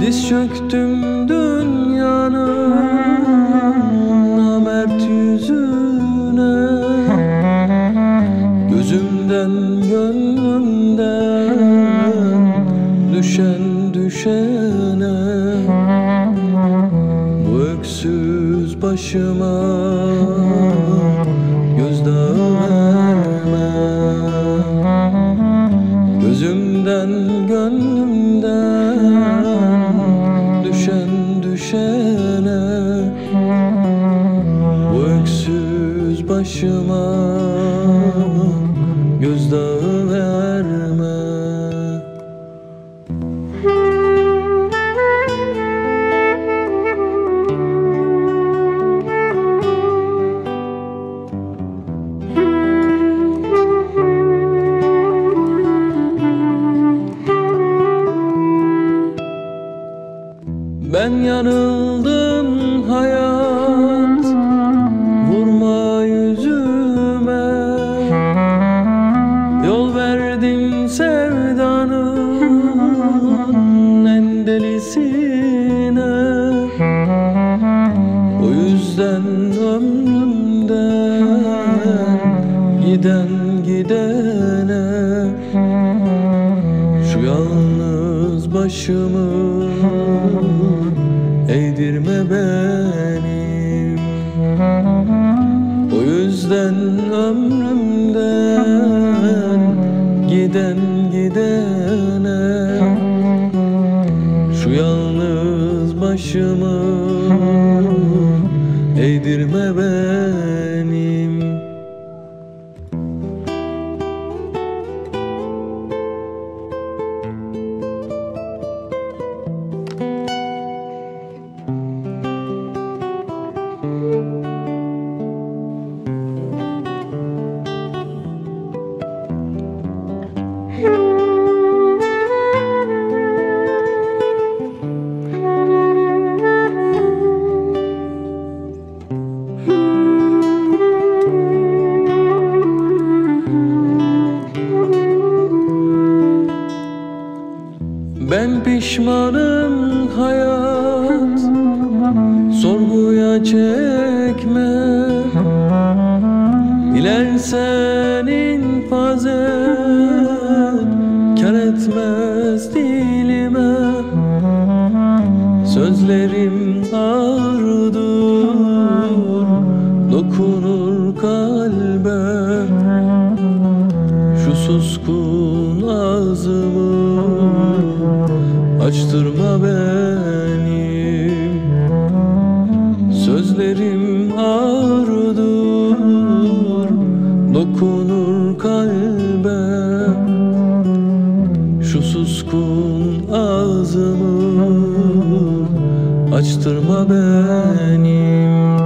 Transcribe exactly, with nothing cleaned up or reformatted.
Diz çöktüm dünyanın namert yüzüne, gözümden gönlümden düşen düşene. Bu öksüz başıma gözdağı verme, gözümden gönlümden düşen düşene. Bu öksüz başıma gözdağı verme. Ben yanıldım hayat, vurma yüzüme. Yol verdim sevdanın en delisine. O yüzden ömrümden giden gidene. Şu yalnız başımı eğdirme benim. O yüzden ömrümden giden gidene. Şu yalnız başımı eğdirme benim. Ben pişmanım hayat, sorguya çekme. Dilersen infaz et, kar etmez dilime. Sözlerim ağırdır, dokunur kalbe. Şu suskun ağzımı açtırma benim. Sözlerim ağırdır, dokunur kalbe. Şu suskun ağzımı açtırma benim.